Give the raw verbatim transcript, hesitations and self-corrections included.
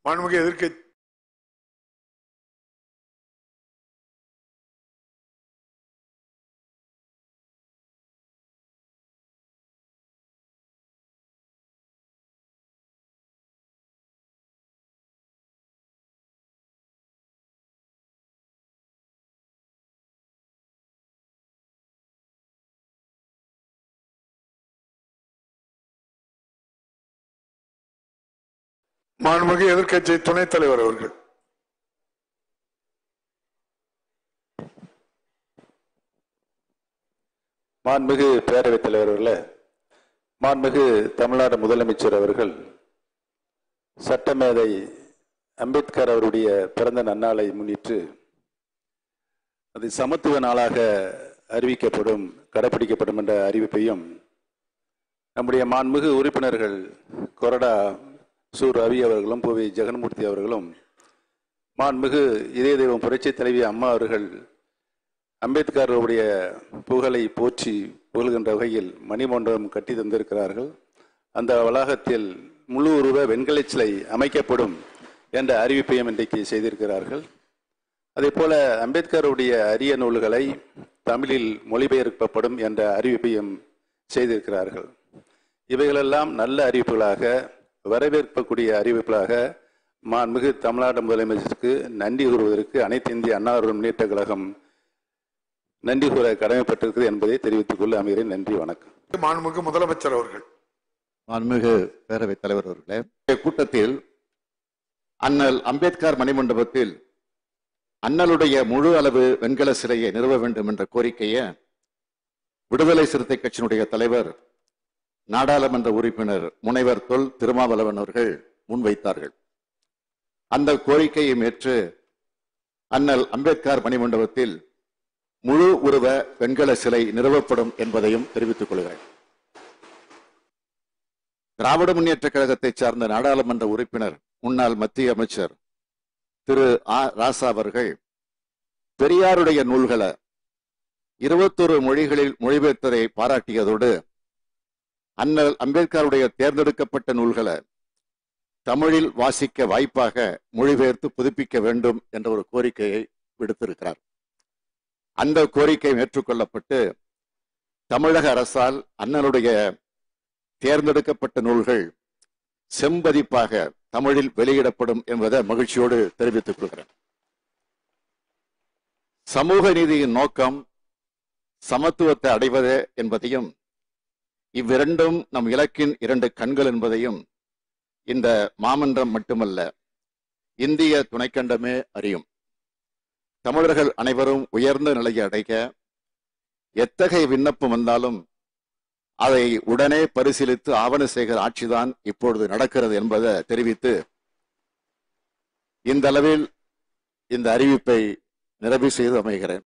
மாண்புமிகு எதிர்க்கட்சி மாண்புமிகு எதிர்க்கட்சி துணைத் தலைவர் அவர்கள். மாண்புமிகு பேரவைத் தலைவர் அவர்களே, மாண்புமிகு தமிழ்நாடு முதலமைச்சர் அவர்கள் சட்டமேதை அம்பேத்கர் அவருடைய பிறந்த நன்னாளை முன்னிட்டு அது சமத்துவ நாளாக அறிவிக்கப்படும் கடைபிடிக்கப்படும் என்ற அறிவிப்பையும் நம்முடைய மாண்புமிகு உறுப்பினர்கள் கொறடா சு ரவி அவர்களும் புவி ஜெகன்மூர்த்தி அவர்களும் மாண்புமிகு இதய தெய்வம் புரட்சி தலைவி அம்மா அவர்கள் அம்பேத்கருடைய புகழை போற்றி புகழ்கின்ற வகையில் மணிமண்டபம் கட்டி தந்திருக்கிறார்கள். அந்த வளாகத்தில் முழு உருவ வெண்கல சிலை அமைக்கப்படும் என்ற அறிவிப்பையும் இன்றைக்கு செய்திருக்கிறார்கள். அதே போல அம்பேத்கருடைய அரிய நூல்களை தமிழில் மொழிபெயர்க்கப்படும் என்ற அறிவிப்பையும் செய்திருக்கிறார்கள். இவைகளெல்லாம் நல்ல அறிவிப்புகளாக வரவேற்கக்கூடிய அறிவிப்புகளாக மாண்புமிகு தமிழ்நாடு முதலமைச்சருக்கு நன்றி கூறுவதற்கு அனைத்து இந்திய அண்ணா திராவிட முன்னேற்ற கழகம் நன்றி கூற கடமைப்பட்டிருக்கிறது என்பதை தெரிவித்துக் கொள்ள அமைகிறேன். நன்றி, வணக்கம். மாண்புமிகு முதலமைச்சர் அவர்கள். மாண்புமிகு பேரவைத் தலைவர் அவர்களே, கூட்டத்தில் அண்ணல் அம்பேத்கர் மணிமண்டபத்தில் அண்ணலுடைய முழு அளவு வெண்கல சிலையை நிறுவ வேண்டும் என்ற கோரிக்கையை விடுதலை சிறுத்தை கட்சியினுடைய தலைவர் நாடாளுமன்ற உறுப்பினர் முனைவர் தொல் திருமாவளவன் அவர்கள் முன்வைத்தார்கள். அந்த கோரிக்கையை ஏற்று அண்ணல் அம்பேத்கர் மணிமண்டபத்தில் முழு உருவ வெண்கல சிலை நிறுவப்படும் என்பதையும் தெரிவித்துக் கொள்கிறேன். திராவிட முன்னேற்ற கழகத்தை சார்ந்த நாடாளுமன்ற உறுப்பினர் முன்னாள் மத்திய அமைச்சர் திரு ஆ ராசா அவர்கள் பெரியாருடைய நூல்களை இருபத்தொரு மொழிகளில் மொழிபெயர்த்ததை பாராட்டியதோடு அண்ணல் அம்பேத்கருடைய தேர்ந்தெடுக்கப்பட்ட நூல்களை தமிழில் வாசிக்க வாய்ப்பாக மொழிபெயர்த்து புதுப்பிக்க வேண்டும் என்ற ஒரு கோரிக்கையை விடுத்திருக்கிறார். அந்த கோரிக்கை ஏற்றுக்கொள்ளப்பட்டு தமிழக அரசால் அண்ணலுடைய தேர்ந்தெடுக்கப்பட்ட நூல்கள் செம்பதிப்பாக தமிழில் வெளியிடப்படும் என்பதை மகிழ்ச்சியோடு தெரிவித்துக் கொள்கிறேன். சமூக நீதியின் நோக்கம் சமத்துவத்தை அடைவதே என்பதையும் இவ்விரண்டும் நம் இலக்கின் இரண்டு கண்கள் என்பதையும் இந்த மாமன்றம் மட்டுமல்ல இந்திய துணைக்கண்டமே அறியும். தமிழர்கள் அனைவரும் உயர்ந்த நிலையை அடைய எத்தகைய விண்ணப்பம் வந்தாலும் அதை உடனே பரிசீலித்து ஆவண செய்கிற ஆட்சிதான் இப்பொழுது நடக்கிறது என்பதை தெரிவித்து இந்த அளவில் இந்த அறிவிப்பை நிறைவு செய்து அமைகிறேன்.